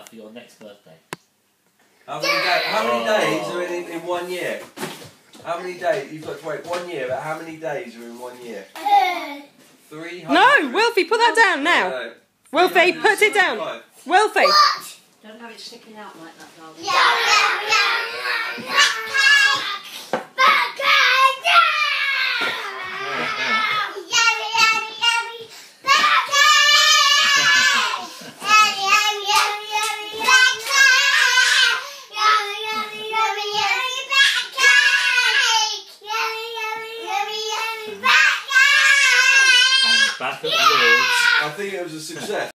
for your next birthday. How many days are in 1 year? How many days? You've got to wait 1 year, but how many days are in 1 year? 300. No, Wilfie, put that down now. No. Wilfie, put it down. Wilfie. What? Don't have it sticking out like that, darling. Back at the Lords. I think it was a success.